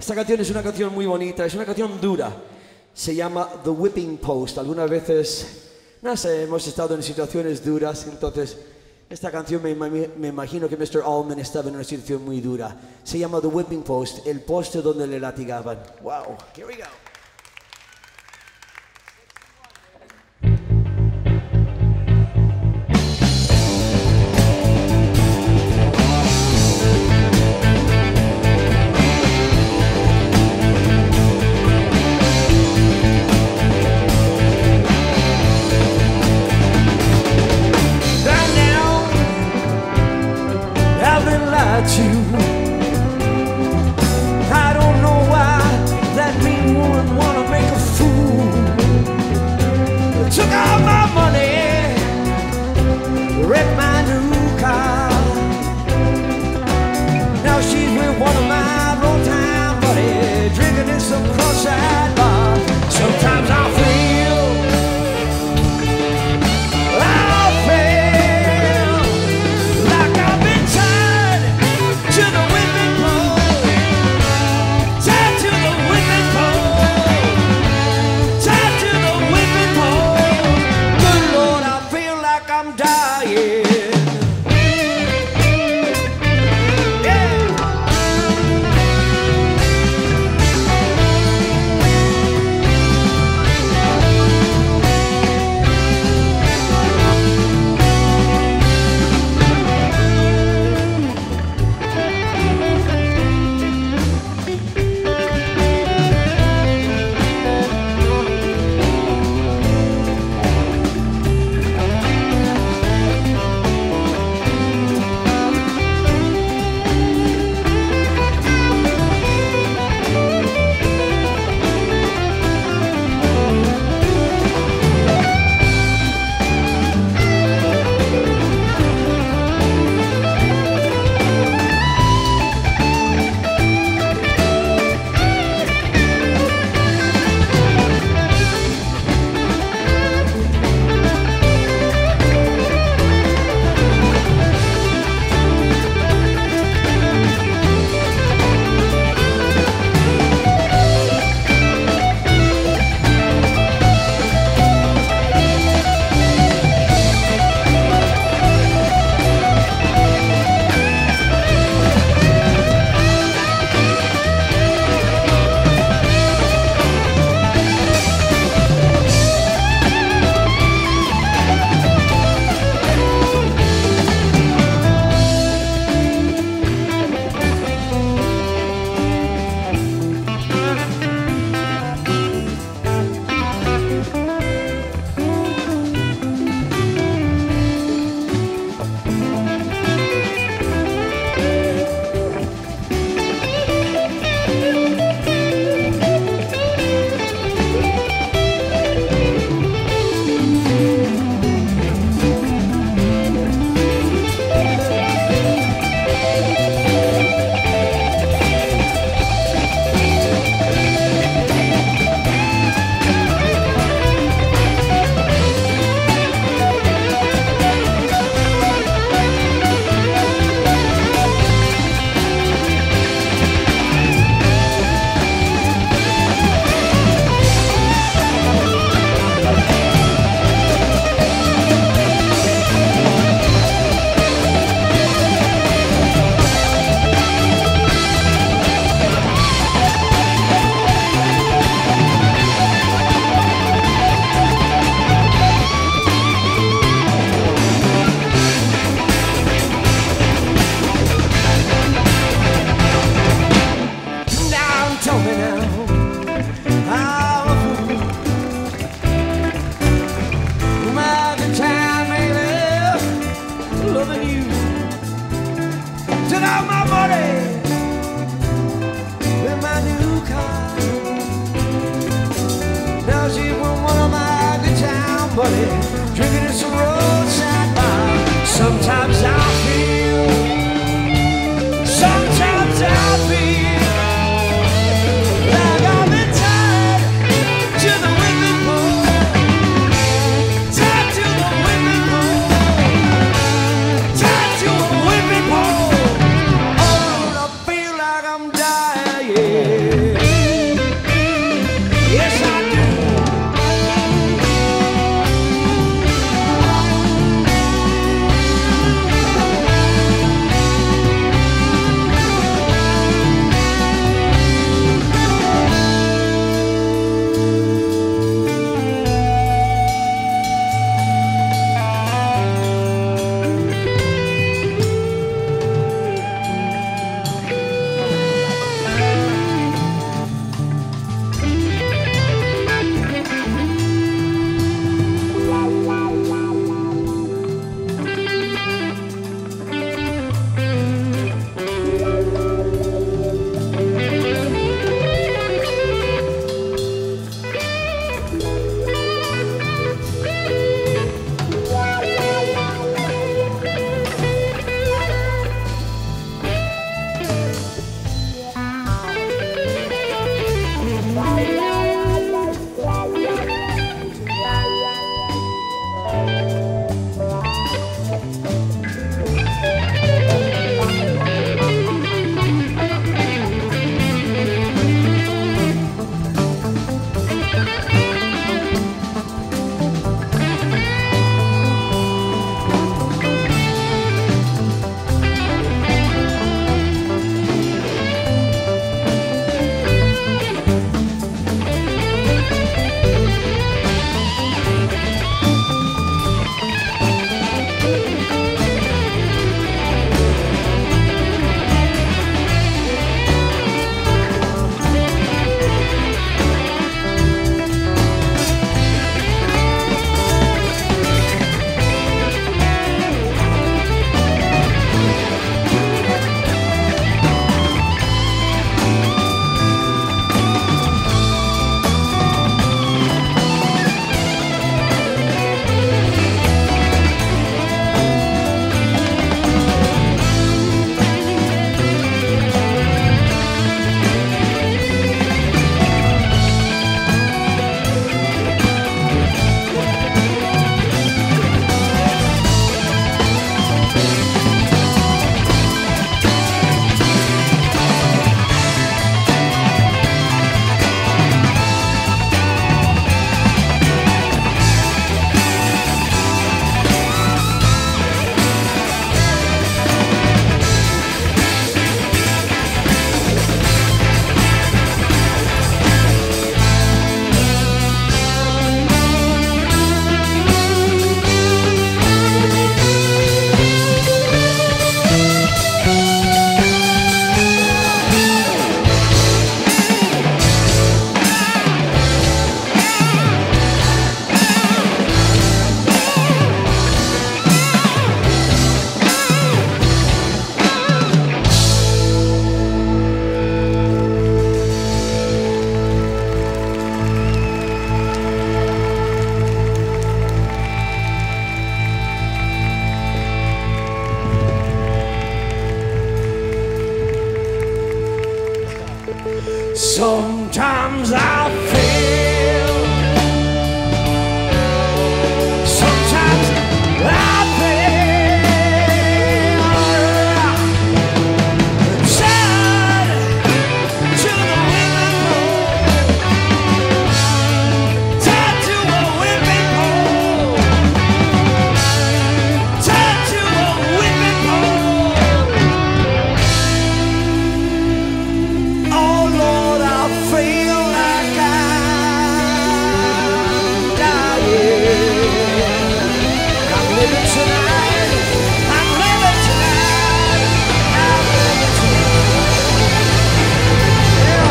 Esta canción es una canción muy bonita, es una canción dura. Se llama The Whipping Post. Algunas veces, no sé, hemos estado en situaciones duras, entonces esta canción me imagino que Mr. Allman estaba en una situación muy dura. Se llama The Whipping Post, el poste donde le latigaban. Wow, here we go. You. I don't know why that mean woman Sometimes I feel, sometimes I feel sad to the women pole, tied to a whipping pole, tied to a whipping pole. Oh Lord, I feel like I'm dying. I'm living tonight. I'm living tonight. I'm living tonight. Yeah.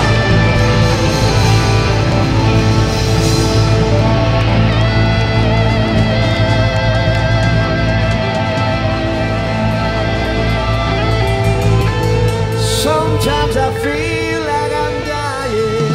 Sometimes I feel like I'm dying.